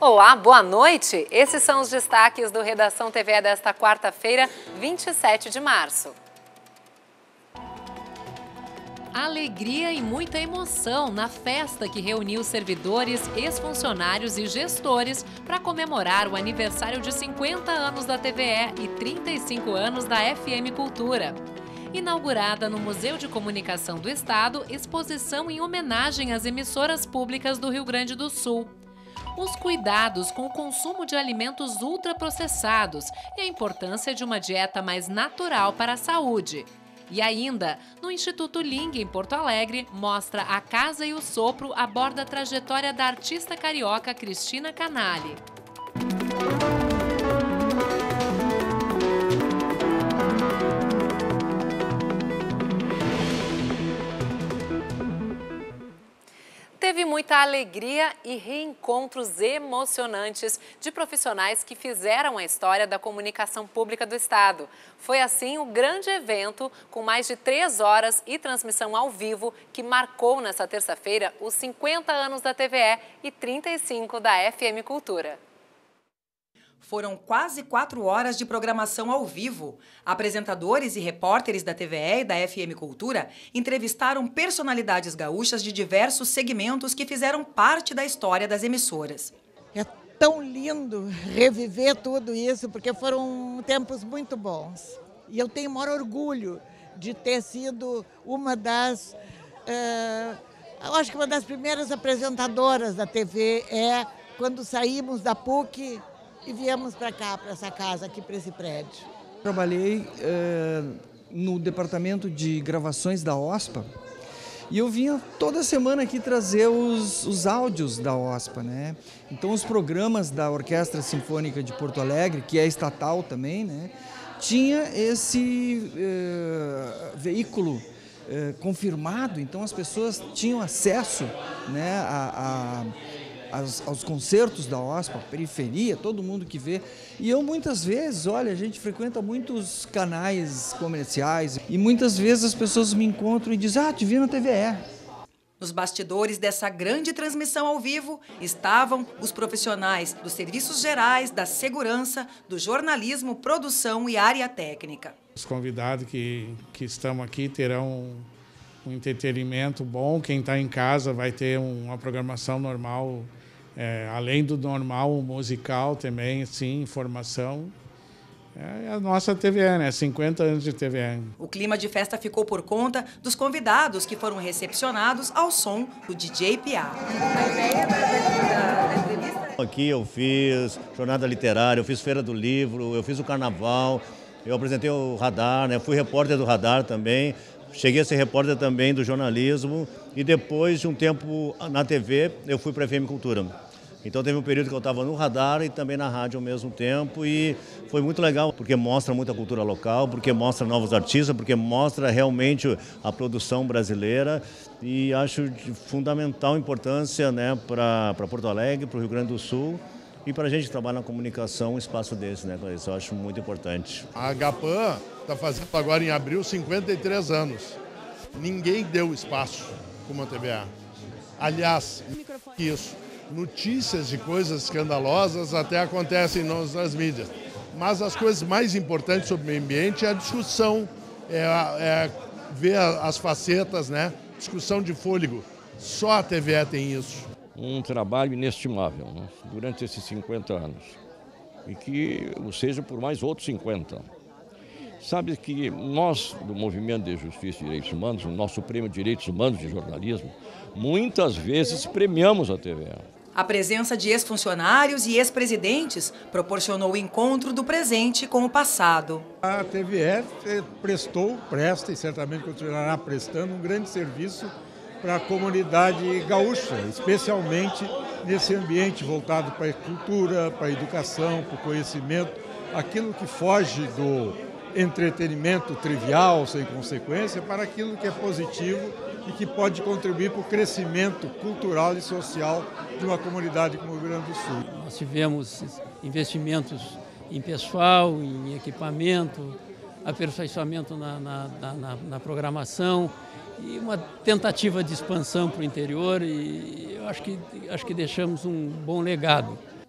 Olá, boa noite. Esses são os destaques do Redação TVE desta quarta-feira, 27 de março. Alegria e muita emoção na festa que reuniu servidores, ex-funcionários e gestores para comemorar o aniversário de 50 anos da TVE e 35 anos da FM Cultura. Inaugurada no Museu de Comunicação do Estado, exposição em homenagem às emissoras públicas do Rio Grande do Sul. Os cuidados com o consumo de alimentos ultraprocessados e a importância de uma dieta mais natural para a saúde. E ainda, no Instituto Ling, em Porto Alegre, mostra A Casa e o Sopro aborda a trajetória da artista carioca Cristina Canali. Teve muita alegria e reencontros emocionantes de profissionais que fizeram a história da comunicação pública do Estado. Foi assim o grande evento, com mais de 3 horas e transmissão ao vivo, que marcou nesta terça-feira os 50 anos da TVE e 35 da FM Cultura. Foram quase 4 horas de programação ao vivo. Apresentadores e repórteres da TVE e da FM Cultura entrevistaram personalidades gaúchas de diversos segmentos que fizeram parte da história das emissoras. É tão lindo reviver tudo isso, porque foram tempos muito bons. E eu tenho o maior orgulho de ter sido uma das... eu acho que uma das primeiras apresentadoras da TV quando saímos da PUC e viemos para cá, para essa casa, aqui para esse prédio. Trabalhei no departamento de gravações da OSPA e eu vinha toda semana aqui trazer os áudios da OSPA, né? Então os programas da Orquestra Sinfônica de Porto Alegre, que é estatal também, né? Tinha esse veículo confirmado, então as pessoas tinham acesso, né, aos concertos da OSPA, periferia, todo mundo que vê. E eu muitas vezes, olha, a gente frequenta muitos canais comerciais e muitas vezes as pessoas me encontram e dizem, te vi na TVE. Nos bastidores dessa grande transmissão ao vivo estavam os profissionais dos serviços gerais, da segurança, do jornalismo, produção e área técnica. Os convidados que estão aqui terão um entretenimento bom. Quem está em casa vai ter uma programação normal, além do normal, musical também, sim, informação. É a nossa TVE, né? 50 anos de TVE. O clima de festa ficou por conta dos convidados que foram recepcionados ao som do DJ Piá. A ideia da entrevista? Aqui eu fiz jornada literária, eu fiz feira do livro, eu fiz o carnaval, eu apresentei o radar, né? Fui repórter do radar também. Cheguei a ser repórter também do jornalismo e depois de um tempo na TV eu fui para a FM Cultura. Então teve um período que eu estava no radar e também na rádio ao mesmo tempo e foi muito legal porque mostra muita cultura local, porque mostra novos artistas, porque mostra realmente a produção brasileira e acho de fundamental importância, né, para Porto Alegre, para o Rio Grande do Sul e para a gente trabalhar na comunicação um espaço desse, né, isso eu acho muito importante. A Agapan está fazendo agora em abril 53 anos. Ninguém deu espaço como a TVA. Aliás, isso. Notícias de coisas escandalosas até acontecem nas mídias. Mas as coisas mais importantes sobre o meio ambiente é a discussão, ver as facetas, né? Discussão de fôlego. Só a TVE tem isso. Um trabalho inestimável, né? Durante esses 50 anos. E que seja por mais outros 50. Sabe que nós, do Movimento de Justiça e Direitos Humanos, o nosso Prêmio de Direitos Humanos de Jornalismo, muitas vezes premiamos a TVE. A presença de ex-funcionários e ex-presidentes proporcionou o encontro do presente com o passado. A TVE presta e certamente continuará prestando um grande serviço para a comunidade gaúcha, especialmente nesse ambiente voltado para a cultura, para a educação, para o conhecimento, aquilo que foge do entretenimento trivial, sem consequência, para aquilo que é positivo e que pode contribuir para o crescimento cultural e social de uma comunidade como o Rio Grande do Sul. Nós tivemos investimentos em pessoal, em equipamento, aperfeiçoamento na programação e uma tentativa de expansão para o interior e eu acho que deixamos um bom legado.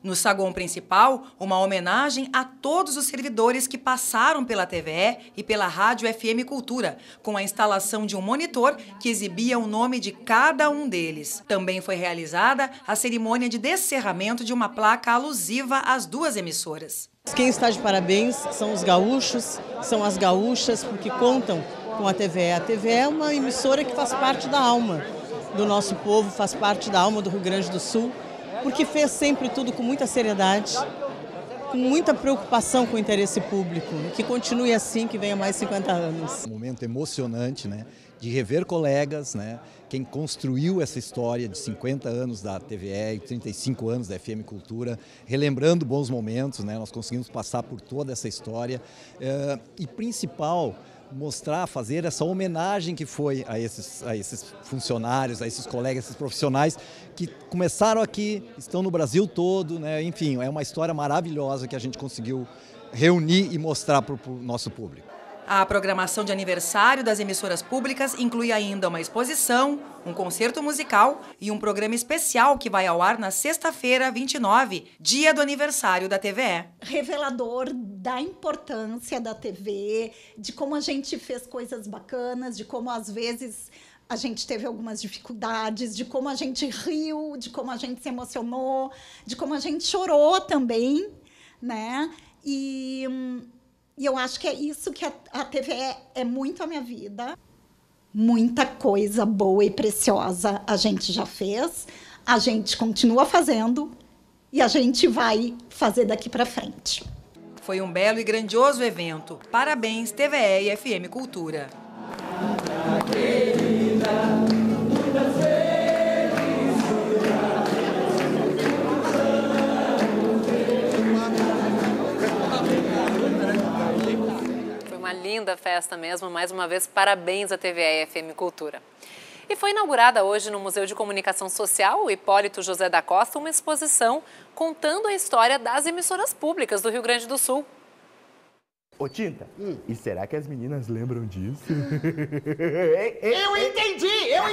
No saguão principal, uma homenagem a todos os servidores que passaram pela TVE e pela Rádio FM Cultura, com a instalação de um monitor que exibia o nome de cada um deles. Também foi realizada a cerimônia de descerramento de uma placa alusiva às duas emissoras. Quem está de parabéns são os gaúchos, são as gaúchas, porque contam com a TVE. A TVE é uma emissora que faz parte da alma do nosso povo, faz parte da alma do Rio Grande do Sul, porque fez sempre tudo com muita seriedade, com muita preocupação com o interesse público, que continue assim, que venha mais 50 anos. Um momento emocionante, né, de rever colegas, né, quem construiu essa história de 50 anos da TVE e 35 anos da FM Cultura, relembrando bons momentos, né, nós conseguimos passar por toda essa história e principal, mostrar, fazer essa homenagem que foi a esses funcionários, a esses colegas, esses profissionais que começaram aqui, estão no Brasil todo, né? Enfim, é uma história maravilhosa que a gente conseguiu reunir e mostrar para o nosso público. A programação de aniversário das emissoras públicas inclui ainda uma exposição, um concerto musical e um programa especial que vai ao ar na sexta-feira, 29, dia do aniversário da TVE. Revelador da importância da TV, de como a gente fez coisas bacanas, de como às vezes a gente teve algumas dificuldades, de como a gente riu, de como a gente se emocionou, de como a gente chorou também, né? E eu acho que é isso que a TVE é muito a minha vida. Muita coisa boa e preciosa a gente já fez, a gente continua fazendo e a gente vai fazer daqui para frente. Foi um belo e grandioso evento. Parabéns, TVE e FM Cultura. Uma linda festa mesmo, mais uma vez, parabéns à TVE e FM Cultura. E foi inaugurada hoje no Museu de Comunicação Social, o Hipólito José da Costa, uma exposição contando a história das emissoras públicas do Rio Grande do Sul. Ô Tinta, e será que as meninas lembram disso? Eu entendi!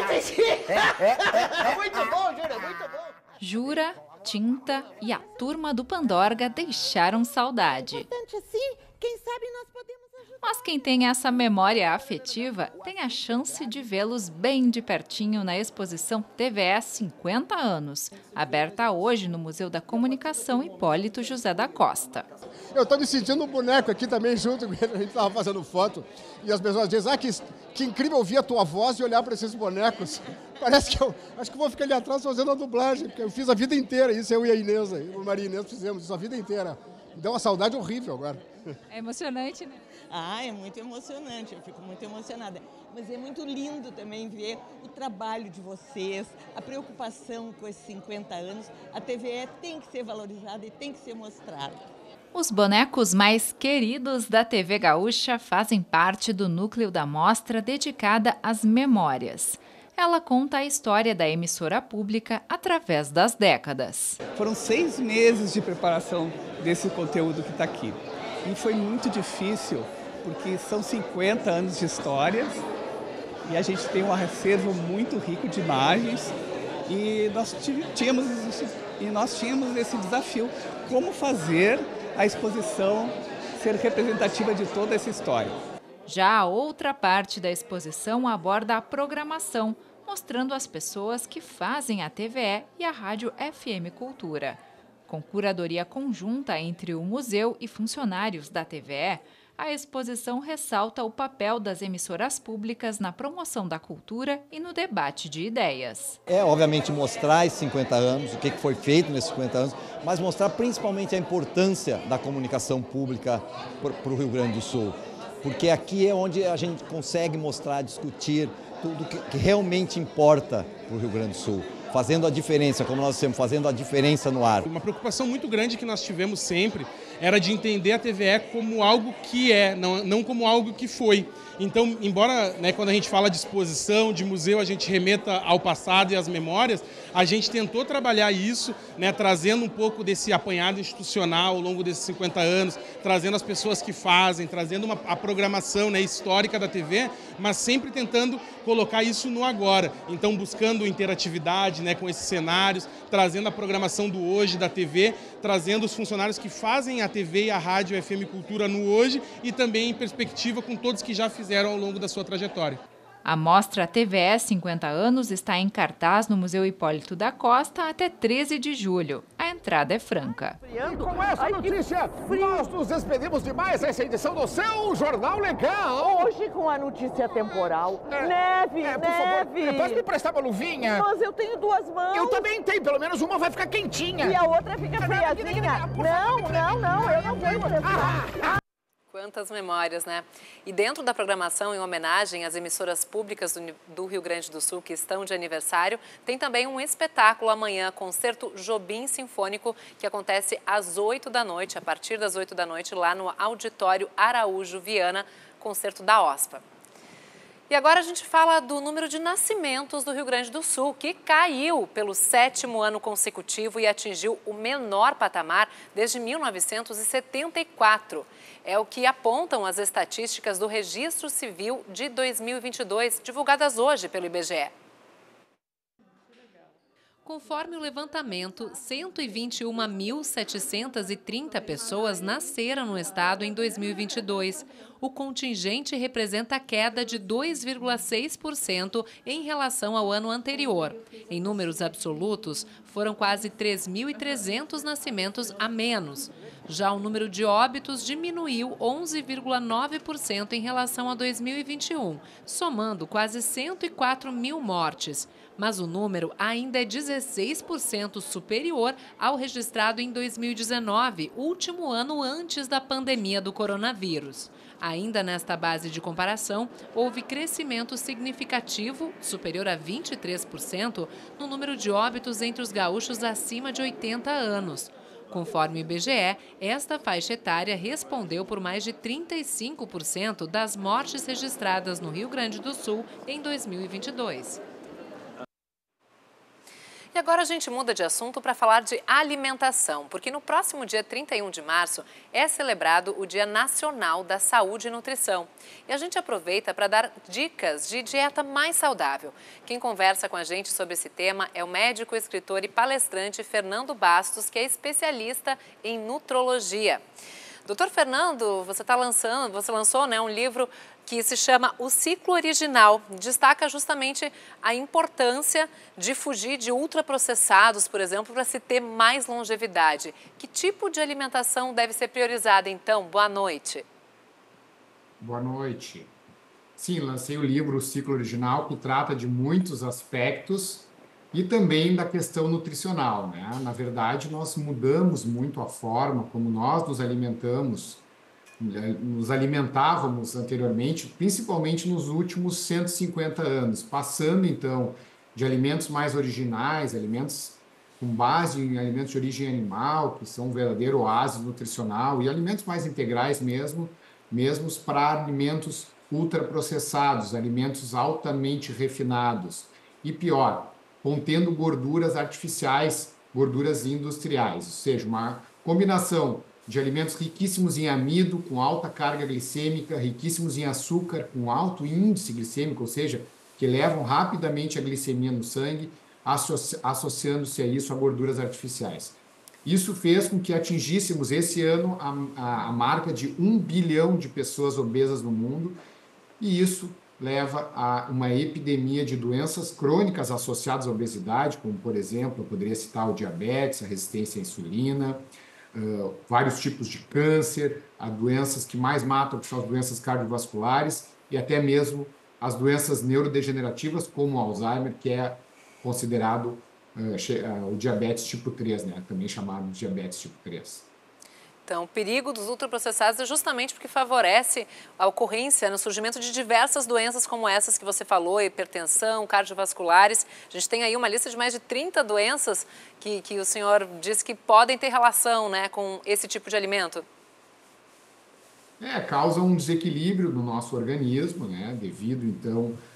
Muito bom, Jura, muito bom! Jura, Tinta e a turma do Pandorga deixaram saudade. Importante assim, quem sabe nós podemos ajudar. Mas quem tem essa memória afetiva tem a chance de vê-los bem de pertinho na exposição TVE 50 anos, aberta hoje no Museu da Comunicação Hipólito José da Costa. Eu estou me sentindo um boneco aqui também junto com ele, a gente estava fazendo foto e as pessoas dizem, que incrível ouvir a tua voz e olhar para esses bonecos. Parece que acho que vou ficar ali atrás fazendo a dublagem, porque eu fiz a vida inteira isso, eu e a Inês, eu e a Maria Inês fizemos isso a vida inteira. Me deu uma saudade horrível agora. É emocionante, né? Ah, é muito emocionante, eu fico muito emocionada. Mas é muito lindo também ver o trabalho de vocês, a preocupação com esses 50 anos. A TVE tem que ser valorizada e tem que ser mostrada. Os bonecos mais queridos da TV Gaúcha fazem parte do núcleo da mostra dedicada às memórias. Ela conta a história da emissora pública através das décadas. Foram 6 meses de preparação desse conteúdo que está aqui. E foi muito difícil, porque são 50 anos de histórias e a gente tem um acervo muito rico de imagens e nós tínhamos esse desafio, como fazer a exposição ser representativa de toda essa história. Já a outra parte da exposição aborda a programação, mostrando as pessoas que fazem a TVE e a Rádio FM Cultura. Com curadoria conjunta entre o museu e funcionários da TVE, a exposição ressalta o papel das emissoras públicas na promoção da cultura e no debate de ideias. É, obviamente, mostrar esses 50 anos, o que foi feito nesses 50 anos, mas mostrar principalmente a importância da comunicação pública para o Rio Grande do Sul. Porque aqui é onde a gente consegue mostrar, discutir tudo que realmente importa para o Rio Grande do Sul. Fazendo a diferença, como nós estamos fazendo a diferença no ar. Uma preocupação muito grande que nós tivemos sempre era de entender a TVE como algo que é, não como algo que foi. Então, embora quando a gente fala de exposição, de museu, a gente remeta ao passado e às memórias, A gente tentou trabalhar isso, né, trazendo um pouco desse apanhado institucional ao longo desses 50 anos, trazendo as pessoas que fazem, trazendo a programação, né, histórica da TV, mas sempre tentando colocar isso no agora. Então, buscando interatividade, né, com esses cenários, trazendo a programação do hoje da TV, trazendo os funcionários que fazem a TV e a rádio FM Cultura no hoje e também em perspectiva com todos que já fizeram ao longo da sua trajetória. A mostra TVE 50 anos está em cartaz no Museu Hipólito da Costa até 13 de julho. A entrada é franca. E com essa notícia, nós nos despedimos de mais essa edição do seu Jornal Legal. Hoje com a notícia temporal. Neve, por favor, neve. pode me prestar uma luvinha? Mas eu tenho 2 mãos. Eu também tenho, pelo menos uma vai ficar quentinha. E a outra fica friazinha. Não, eu não vou prestar. Quantas memórias, né? E dentro da programação, em homenagem às emissoras públicas do Rio Grande do Sul que estão de aniversário, tem também um espetáculo amanhã, Concerto Jobim Sinfônico, que acontece às 8 da noite, a partir das 8 da noite, lá no Auditório Araújo Viana, concerto da OSPA. E agora a gente fala do número de nascimentos do Rio Grande do Sul, que caiu pelo 7º ano consecutivo e atingiu o menor patamar desde 1974. É o que apontam as estatísticas do Registro Civil de 2022, divulgadas hoje pelo IBGE. Conforme o levantamento, 121.730 pessoas nasceram no estado em 2022. O contingente representa a queda de 2,6% em relação ao ano anterior. Em números absolutos, foram quase 3.300 nascimentos a menos. Já o número de óbitos diminuiu 11,9% em relação a 2021, somando quase 104 mil mortes. Mas o número ainda é 16% superior ao registrado em 2019, último ano antes da pandemia do coronavírus. Ainda nesta base de comparação, houve crescimento significativo, superior a 23%, no número de óbitos entre os gaúchos acima de 80 anos. Conforme o IBGE, esta faixa etária respondeu por mais de 35% das mortes registradas no Rio Grande do Sul em 2022. E agora a gente muda de assunto para falar de alimentação, porque no próximo dia 31 de março é celebrado o Dia Nacional da Saúde e Nutrição. E a gente aproveita para dar dicas de dieta mais saudável. Quem conversa com a gente sobre esse tema é o médico, escritor e palestrante Fernando Bastos, que é especialista em nutrologia. Doutor Fernando, você lançou, né, um livro que se chama O Ciclo Original. Destaca justamente a importância de fugir de ultraprocessados, por exemplo, para se ter mais longevidade. Que tipo de alimentação deve ser priorizada, então? Boa noite. Boa noite. Sim, lancei o livro O Ciclo Original, que trata de muitos aspectos e também da questão nutricional, né? Na verdade, nós mudamos muito a forma como nós nos alimentávamos anteriormente, principalmente nos últimos 150 anos, passando então de alimentos mais originais, alimentos com base em alimentos de origem animal, que são um verdadeiro oásis nutricional, e alimentos mais integrais mesmos para alimentos ultraprocessados, alimentos altamente refinados. E pior, contendo gorduras artificiais, gorduras industriais, ou seja, uma combinação de alimentos riquíssimos em amido, com alta carga glicêmica, riquíssimos em açúcar, com alto índice glicêmico, ou seja, que levam rapidamente a glicemia no sangue, associando-se a isso a gorduras artificiais. Isso fez com que atingíssemos esse ano a marca de 1 bilhão de pessoas obesas no mundo, e isso leva a uma epidemia de doenças crônicas associadas à obesidade, como, por exemplo, eu poderia citar o diabetes, a resistência à insulina, vários tipos de câncer, as doenças que mais matam, que são as doenças cardiovasculares, e até mesmo as doenças neurodegenerativas, como o Alzheimer, que é considerado o diabetes tipo 3, né? Também chamado de diabetes tipo 3. Então, o perigo dos ultraprocessados é justamente porque favorece a ocorrência no surgimento de diversas doenças como essas que você falou, hipertensão, cardiovasculares. A gente tem aí uma lista de mais de 30 doenças que o senhor disse que podem ter relação, né, com esse tipo de alimento. Causa um desequilíbrio no nosso organismo, né, devido, então,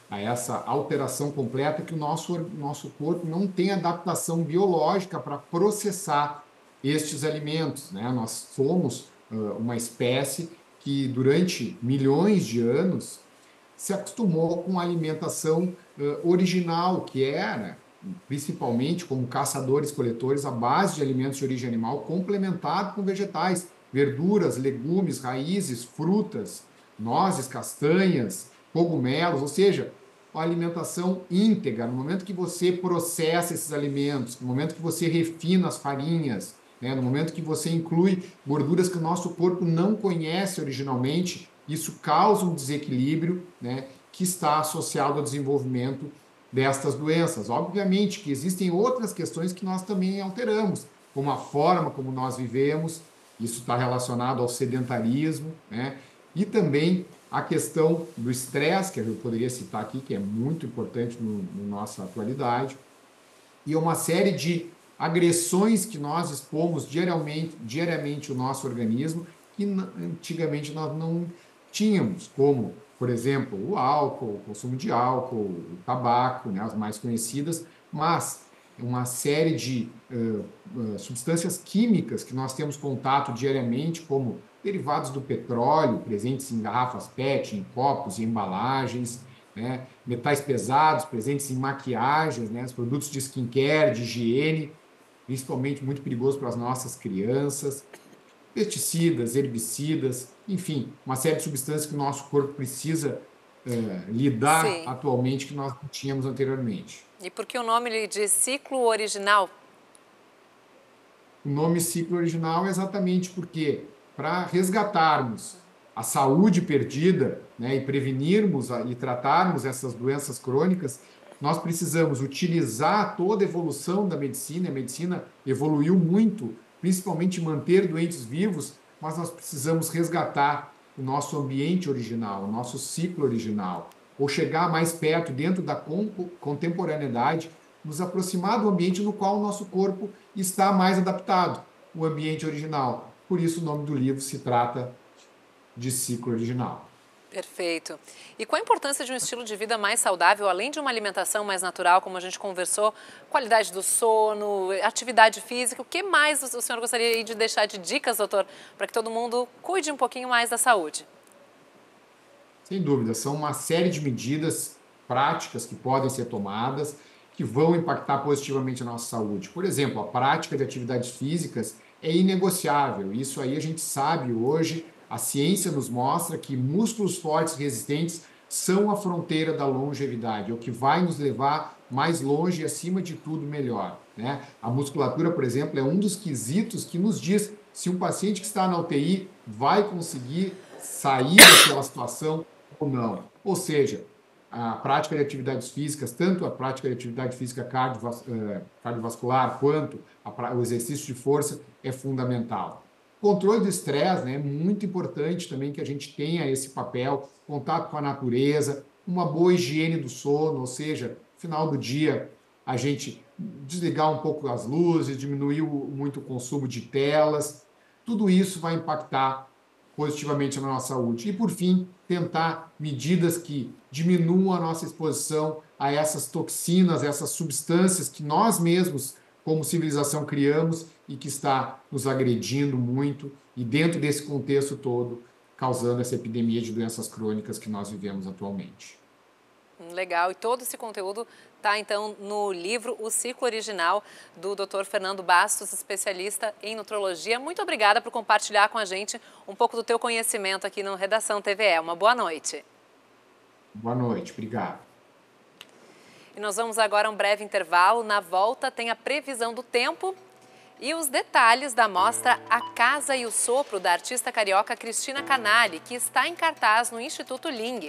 a essa alteração completa que o nosso corpo não tem adaptação biológica para processar estes alimentos, né? Nós somos uma espécie que durante milhões de anos se acostumou com a alimentação original, que era, principalmente como caçadores-coletores, a base de alimentos de origem animal, complementado com vegetais, verduras, legumes, raízes, frutas, nozes, castanhas, cogumelos, ou seja, a alimentação íntegra. No momento que você processa esses alimentos, no momento que você refina as farinhas, né, no momento que você inclui gorduras que o nosso corpo não conhece originalmente, isso causa um desequilíbrio, né, que está associado ao desenvolvimento destas doenças. Obviamente que existem outras questões que nós também alteramos, como a forma como nós vivemos, isso está relacionado ao sedentarismo, né, e também a questão do estresse, que eu poderia citar aqui, que é muito importante na nossa atualidade, e uma série de agressões que nós expomos diariamente o nosso organismo, que antigamente nós não tínhamos, como, por exemplo, o álcool, o consumo de álcool, o tabaco, né, as mais conhecidas, mas uma série de substâncias químicas que nós temos contato diariamente, como derivados do petróleo, presentes em garrafas PET, em copos e embalagens, né, metais pesados presentes em maquiagens, né, os produtos de skincare, de higiene, principalmente muito perigoso para as nossas crianças, pesticidas, herbicidas, enfim, uma série de substâncias que o nosso corpo precisa lidar atualmente que nós não tínhamos anteriormente. E por que o nome de ciclo original? O nome ciclo original é exatamente porque, para resgatarmos a saúde perdida, né, e prevenirmos e tratarmos essas doenças crônicas, nós precisamos utilizar toda a evolução da medicina. A medicina evoluiu muito, principalmente manter doentes vivos, mas nós precisamos resgatar o nosso ambiente original, o nosso ciclo original, ou chegar mais perto, dentro da contemporaneidade, nos aproximar do ambiente no qual o nosso corpo está mais adaptado, o ambiente original. Por isso o nome do livro se trata de ciclo original. Perfeito. E qual a importância de um estilo de vida mais saudável, além de uma alimentação mais natural, como a gente conversou, qualidade do sono, atividade física, o que mais o senhor gostaria de deixar de dicas, doutor, para que todo mundo cuide um pouquinho mais da saúde? Sem dúvida, são uma série de medidas práticas que podem ser tomadas, que vão impactar positivamente a nossa saúde. Por exemplo, a prática de atividades físicas é inegociável. Isso aí a gente sabe hoje. A ciência nos mostra que músculos fortes e resistentes são a fronteira da longevidade, é o que vai nos levar mais longe e, acima de tudo, melhor, né? A musculatura, por exemplo, é um dos quesitos que nos diz se um paciente que está na UTI vai conseguir sair daquela situação ou não. Ou seja, a prática de atividades físicas, tanto a prática de atividade física cardiovascular quanto o exercício de força é fundamental. Controle do estresse, né, é muito importante também que a gente tenha esse papel, contato com a natureza, uma boa higiene do sono, ou seja, no final do dia a gente desligar um pouco as luzes, diminuir muito o consumo de telas, tudo isso vai impactar positivamente na nossa saúde. E, por fim, tentar medidas que diminuam a nossa exposição a essas toxinas, essas substâncias que nós mesmos, como civilização, criamos e que está nos agredindo muito e, dentro desse contexto todo, causando essa epidemia de doenças crônicas que nós vivemos atualmente. Legal, e todo esse conteúdo está, então, no livro O Ciclo Original, do Dr. Fernando Bastos, especialista em nutrologia. Muito obrigada por compartilhar com a gente um pouco do teu conhecimento aqui no Redação TVE. Uma boa noite. Boa noite, obrigado. E nós vamos agora a um breve intervalo. Na volta tem a previsão do tempo e os detalhes da mostra A Casa e o Sopro, da artista carioca Cristina Canali, que está em cartaz no Instituto Ling.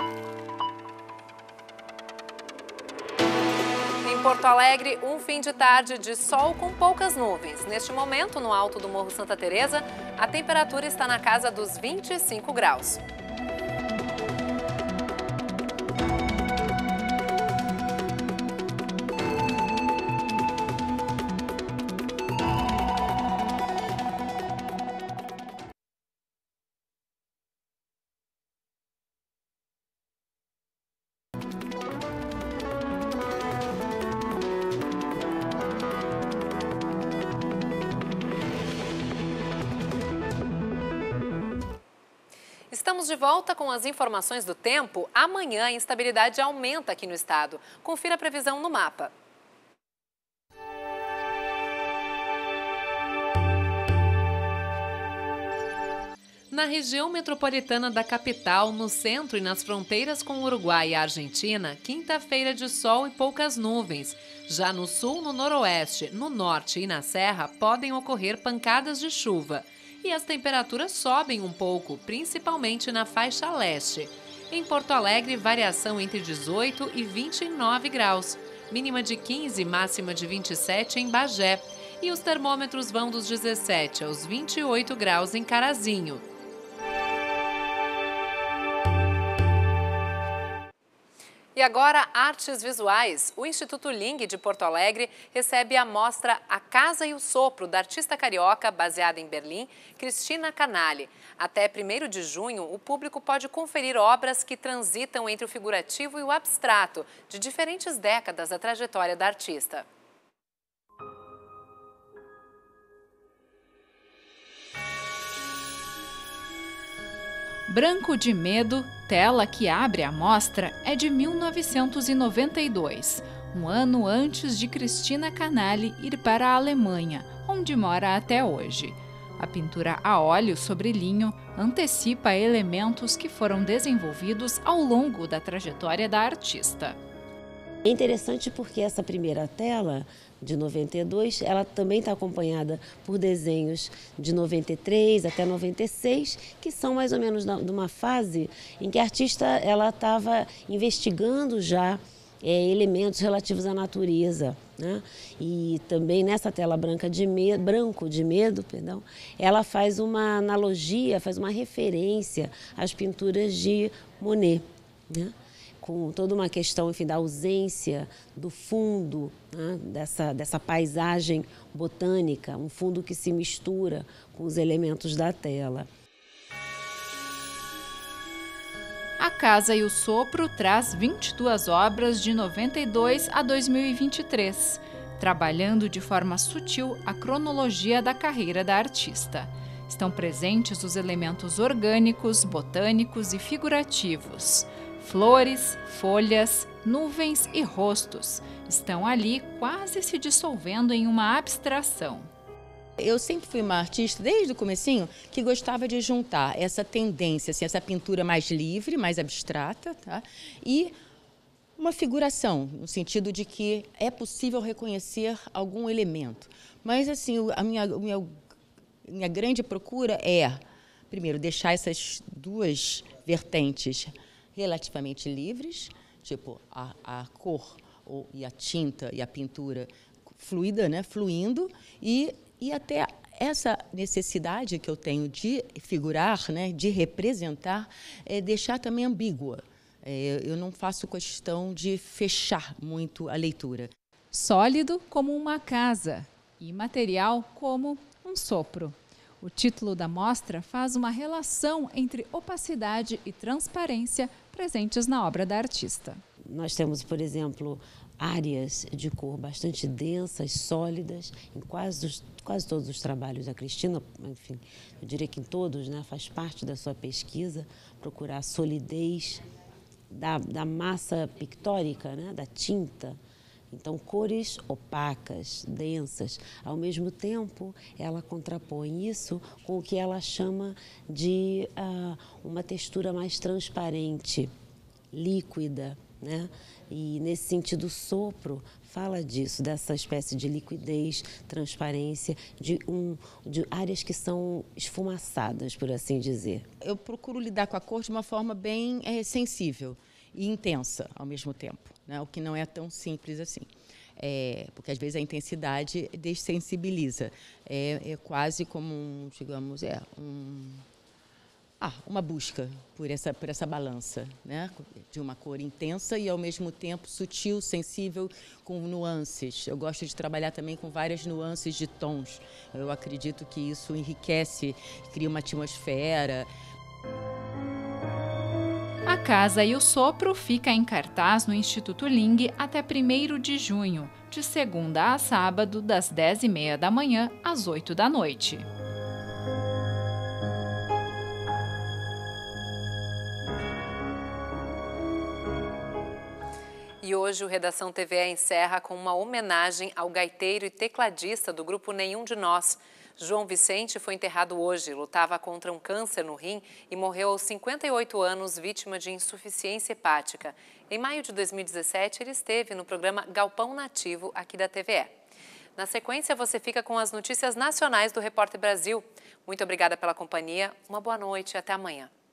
Em Porto Alegre, um fim de tarde de sol com poucas nuvens. Neste momento, no alto do Morro Santa Teresa, a temperatura está na casa dos 25 graus. Estamos de volta com as informações do tempo. Amanhã a instabilidade aumenta aqui no estado. Confira a previsão no mapa. Na região metropolitana da capital, no centro e nas fronteiras com o Uruguai e a Argentina, quinta-feira de sol e poucas nuvens. Já no sul, no noroeste, no norte e na serra, podem ocorrer pancadas de chuva. E as temperaturas sobem um pouco, principalmente na faixa leste. Em Porto Alegre, variação entre 18 e 29 graus. Mínima de 15, máxima de 27 em Bagé. E os termômetros vão dos 17 aos 28 graus em Carazinho. E agora, artes visuais. O Instituto Ling de Porto Alegre recebe a mostra A Casa e o Sopro, da artista carioca, baseada em Berlim, Cristina Canali. Até 1º de junho, o público pode conferir obras que transitam entre o figurativo e o abstrato, de diferentes décadas da trajetória da artista. Branco de Medo, tela que abre a mostra, é de 1992, um ano antes de Cristina Canali ir para a Alemanha, onde mora até hoje. A pintura a óleo sobre linho antecipa elementos que foram desenvolvidos ao longo da trajetória da artista. É interessante porque essa primeira tela, de 92, ela também está acompanhada por desenhos de 93 até 96, que são mais ou menos de uma fase em que a artista estava investigando já elementos relativos à natureza, né? E também nessa tela branco de medo, ela faz uma analogia, faz uma referência às pinturas de Monet, né? Com toda uma questão, enfim, da ausência do fundo, né, dessa paisagem botânica, um fundo que se mistura com os elementos da tela. A Casa e o Sopro traz 22 obras de 92 a 2023, trabalhando de forma sutil a cronologia da carreira da artista. Estão presentes os elementos orgânicos, botânicos e figurativos. Flores, folhas, nuvens e rostos estão ali quase se dissolvendo em uma abstração. Eu sempre fui uma artista, desde o comecinho, que gostava de juntar essa tendência, assim, essa pintura mais livre, mais abstrata, tá? E uma figuração, no sentido de que é possível reconhecer algum elemento. Mas, assim, a minha grande procura é, primeiro, deixar essas duas vertentes relativamente livres, tipo a cor e a tinta e a pintura fluida, né, fluindo, e até essa necessidade que eu tenho de figurar, né, de representar, deixar também ambígua. Eu não faço questão de fechar muito a leitura. Sólido como uma casa e material como um sopro. O título da mostra faz uma relação entre opacidade e transparência presentes na obra da artista. Nós temos, por exemplo, áreas de cor bastante densas, sólidas, em quase todos os trabalhos da Cristina, enfim, eu diria que em todos, né, faz parte da sua pesquisa, procurar a solidez da massa pictórica, né, da tinta. Então, cores opacas, densas. Ao mesmo tempo, ela contrapõe isso com o que ela chama de uma textura mais transparente, líquida, né? E, nesse sentido, o sopro fala disso, dessa espécie de liquidez, transparência, de áreas que são esfumaçadas, por assim dizer. Eu procuro lidar com a cor de uma forma bem sensível e intensa ao mesmo tempo, né? O que não é tão simples assim. Porque às vezes a intensidade dessensibiliza. É quase como, digamos, uma busca por essa balança, né? De uma cor intensa e ao mesmo tempo sutil, sensível, com nuances. Eu gosto de trabalhar também com várias nuances de tons. Eu acredito que isso enriquece, cria uma atmosfera. A Casa e o Sopro fica em cartaz no Instituto Ling até 1º de junho, de segunda a sábado, das 10h30 da manhã às 8 da noite. E hoje o Redação TVE encerra com uma homenagem ao gaiteiro e tecladista do grupo Nenhum de Nós. João Vicente foi enterrado hoje, lutava contra um câncer no rim e morreu aos 58 anos, vítima de insuficiência hepática. Em maio de 2017, ele esteve no programa Galpão Nativo, aqui da TVE. Na sequência, você fica com as notícias nacionais do Repórter Brasil. Muito obrigada pela companhia, uma boa noite e até amanhã.